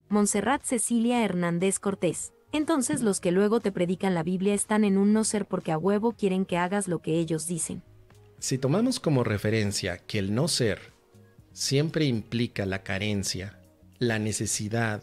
Montserrat Cecilia Hernández Cortés. Entonces los que luego te predican la Biblia están en un no ser porque a huevo quieren que hagas lo que ellos dicen. Si tomamos como referencia que el no ser siempre implica la carencia, la necesidad,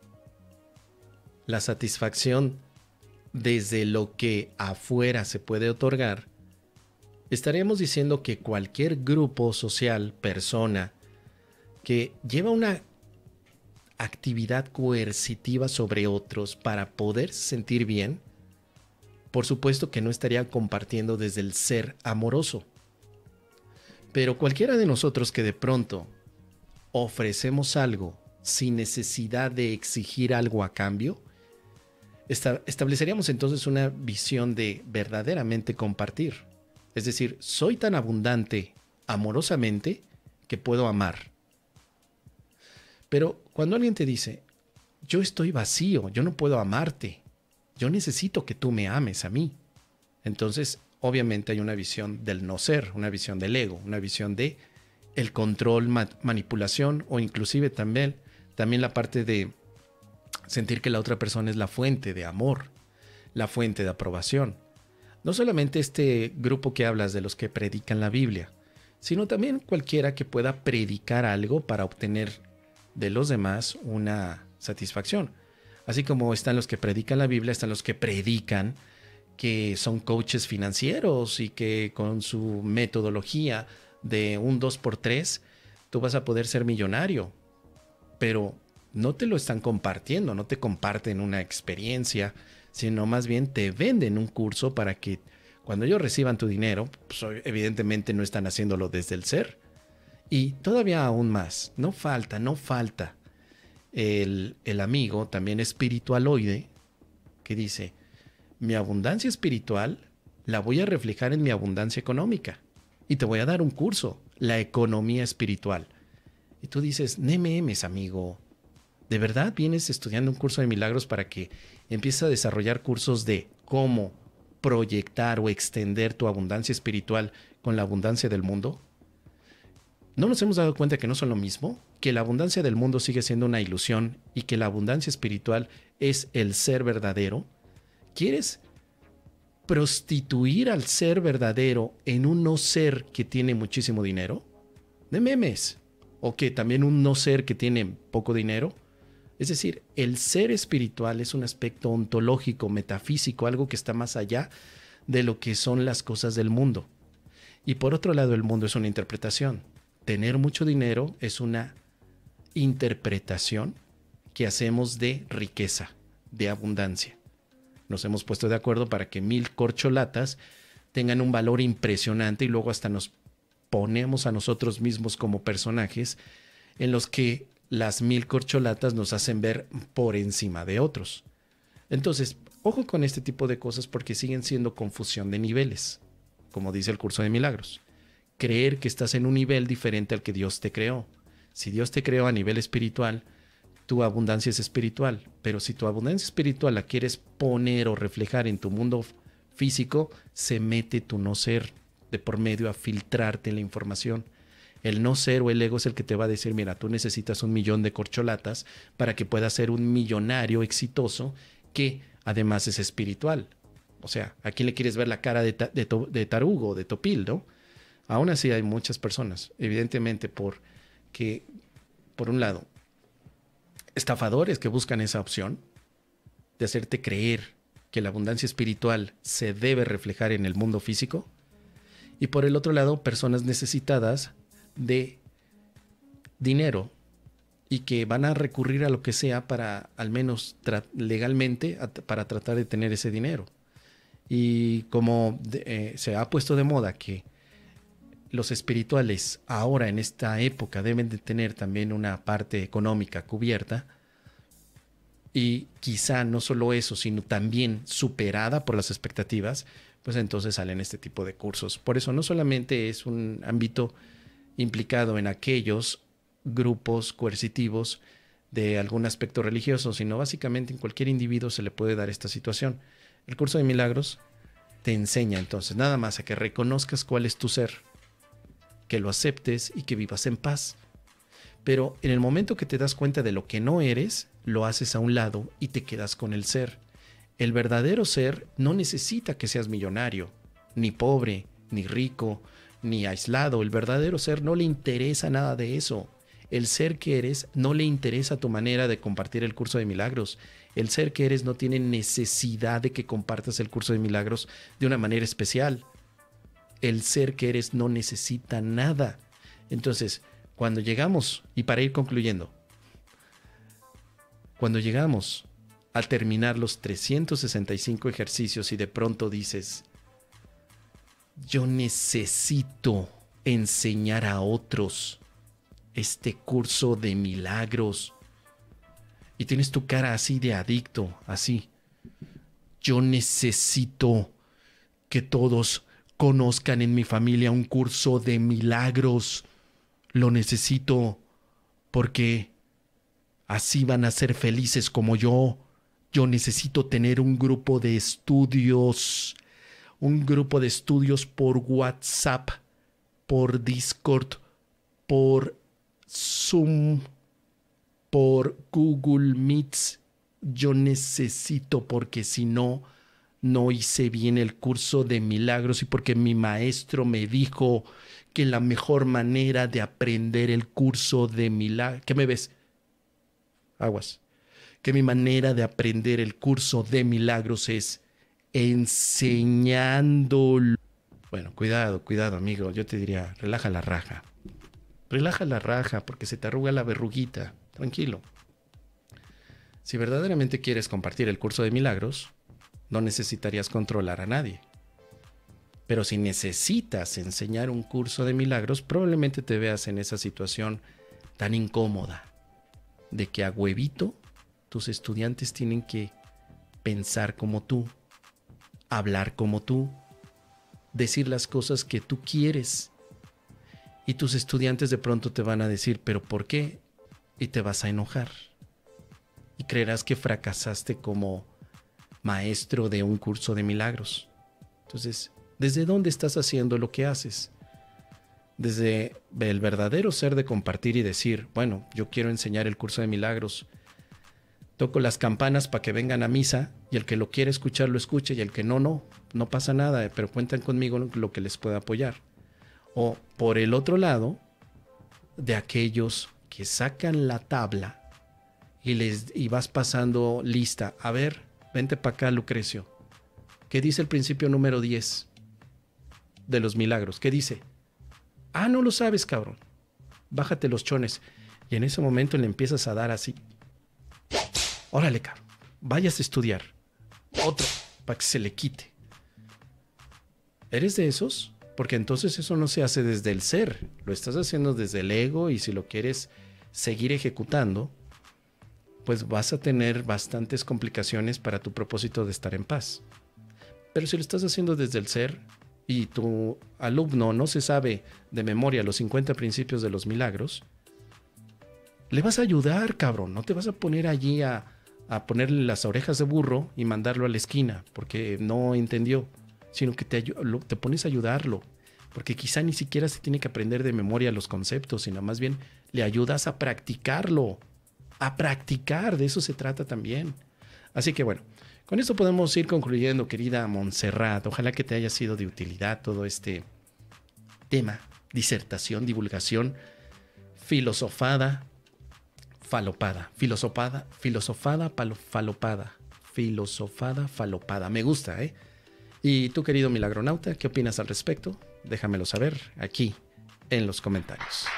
la satisfacción desde lo que afuera se puede otorgar, estaríamos diciendo que cualquier grupo social, persona, que lleva una actividad coercitiva sobre otros para poder sentir bien, por supuesto que no estaría compartiendo desde el ser amoroso. Pero cualquiera de nosotros que de pronto ofrecemos algo sin necesidad de exigir algo a cambio, estableceríamos entonces una visión de verdaderamente compartir. Es decir, soy tan abundante amorosamente que puedo amar. Pero cuando alguien te dice, yo estoy vacío, yo no puedo amarte, yo necesito que tú me ames a mí, entonces obviamente hay una visión del no ser, una visión del ego, una visión de el control, manipulación o inclusive también la parte de sentir que la otra persona es la fuente de amor, la fuente de aprobación. No solamente este grupo que hablas de los que predican la Biblia, sino también cualquiera que pueda predicar algo para obtener de los demás una satisfacción. Así como están los que predican la Biblia, están los que predican que son coaches financieros y que con su metodología de un 2x3 tú vas a poder ser millonario. Pero no te lo están compartiendo, no te comparten una experiencia, sino más bien te venden un curso para que cuando ellos reciban tu dinero, pues evidentemente no están haciéndolo desde el ser. Y todavía aún más, no falta el amigo también espiritualoide que dice, mi abundancia espiritual la voy a reflejar en mi abundancia económica y te voy a dar un curso, la economía espiritual. Y tú dices, nememes, amigo, ¿de verdad vienes estudiando un curso de milagros para que empieces a desarrollar cursos de cómo proyectar o extender tu abundancia espiritual con la abundancia del mundo? ¿No nos hemos dado cuenta que no son lo mismo? Que la abundancia del mundo sigue siendo una ilusión y que la abundancia espiritual es el ser verdadero. ¿Quieres prostituir al ser verdadero en un no ser que tiene muchísimo dinero? De memes. ¿O que también un no ser que tiene poco dinero? Es decir, el ser espiritual es un aspecto ontológico, metafísico, algo que está más allá de lo que son las cosas del mundo. Y por otro lado, el mundo es una interpretación. Tener mucho dinero es una interpretación que hacemos de riqueza, de abundancia. Nos hemos puesto de acuerdo para que 1000 corcholatas tengan un valor impresionante y luego hasta nos ponemos a nosotros mismos como personajes en los que las 1000 corcholatas nos hacen ver por encima de otros. Entonces, ojo con este tipo de cosas porque siguen siendo confusión de niveles, como dice el curso de milagros. Creer que estás en un nivel diferente al que Dios te creó. Si Dios te creó a nivel espiritual, tu abundancia es espiritual. Pero si tu abundancia espiritual la quieres poner o reflejar en tu mundo físico, se mete tu no ser de por medio a filtrarte la información. El no ser o el ego es el que te va a decir, mira, tú necesitas 1.000.000 de corcholatas para que puedas ser un millonario exitoso que además es espiritual. O sea, ¿a quién le quieres ver la cara de tarugo, de topil, no? Aún así hay muchas personas, evidentemente porque, por un lado, estafadores que buscan esa opción de hacerte creer que la abundancia espiritual se debe reflejar en el mundo físico, y por el otro lado, personas necesitadas de dinero y que van a recurrir a lo que sea para, al menos legalmente, para tratar de tener ese dinero. Y como se ha puesto de moda que los espirituales ahora en esta época deben de tener también una parte económica cubierta y quizá no solo eso, sino también superada por las expectativas, pues entonces salen este tipo de cursos. Por eso no solamente es un ámbito implicado en aquellos grupos coercitivos de algún aspecto religioso, sino básicamente en cualquier individuo se le puede dar esta situación. El curso de milagros te enseña entonces nada más a que reconozcas cuál es tu ser, que lo aceptes y que vivas en paz. Pero en el momento que te das cuenta de lo que no eres, lo haces a un lado y te quedas con el ser. El verdadero ser no necesita que seas millonario, ni pobre, ni rico, ni aislado. El verdadero ser no le interesa nada de eso. El ser que eres no le interesa tu manera de compartir el curso de milagros. El ser que eres no tiene necesidad de que compartas el curso de milagros de una manera especial. El ser que eres no necesita nada. Entonces, cuando llegamos, y para ir concluyendo, cuando llegamos a terminar los 365 ejercicios y de pronto dices, yo necesito enseñar a otros este curso de milagros, y tienes tu cara así de adicto, así, yo necesito que todos conozcan en mi familia un curso de milagros, lo necesito porque así van a ser felices como yo necesito tener un grupo de estudios por WhatsApp, por Discord, por Zoom, por Google Meets. Yo necesito, porque si no, no hice bien el curso de milagros, y porque mi maestro me dijo que la mejor manera de aprender el curso de milagros... ¿Qué me ves? Aguas. Que mi manera de aprender el curso de milagros es enseñándolo. Bueno, cuidado, amigo. Yo te diría, relaja la raja. Relaja la raja porque se te arruga la verruguita. Tranquilo. Si verdaderamente quieres compartir el curso de milagros, no necesitarías controlar a nadie. Pero si necesitas enseñar un curso de milagros, probablemente te veas en esa situación tan incómoda de que a huevito tus estudiantes tienen que pensar como tú, hablar como tú, decir las cosas que tú quieres. Y tus estudiantes de pronto te van a decir, ¿pero por qué? Y te vas a enojar. Y creerás que fracasaste como maestro de un curso de milagros. Entonces, ¿desde dónde estás haciendo lo que haces? Desde el verdadero ser de compartir y decir, bueno, yo quiero enseñar el curso de milagros. Toco las campanas para que vengan a misa, y el que lo quiere escuchar lo escuche, y el que no, no pasa nada, pero cuentan conmigo lo que les pueda apoyar. O por el otro lado, de aquellos que sacan la tabla y vas pasando lista. A ver, vente para acá, Lucrecio. ¿Qué dice el principio número 10 de los milagros? ¿Qué dice? Ah, no lo sabes, cabrón. Bájate los chones. Y en ese momento le empiezas a dar así. Órale, cabrón. Vayas a estudiar. Otro, para que se le quite. ¿Eres de esos? Porque entonces eso no se hace desde el ser. Lo estás haciendo desde el ego, y si lo quieres seguir ejecutando, pues vas a tener bastantes complicaciones para tu propósito de estar en paz. Pero si lo estás haciendo desde el ser y tu alumno no se sabe de memoria los 50 principios de los milagros, le vas a ayudar, cabrón. No te vas a poner allí a ponerle las orejas de burro y mandarlo a la esquina porque no entendió, sino que te pones a ayudarlo, porque quizá ni siquiera se tiene que aprender de memoria los conceptos, sino más bien le ayudas a practicarlo. A practicar, de eso se trata también. Así que bueno, con esto podemos ir concluyendo, querida Montserrat. Ojalá que te haya sido de utilidad todo este tema, disertación, divulgación, filosofada, falopada. Filosofada, falopada. Me gusta, ¿eh? Y tú, querido milagronauta, ¿qué opinas al respecto? Déjamelo saber aquí en los comentarios.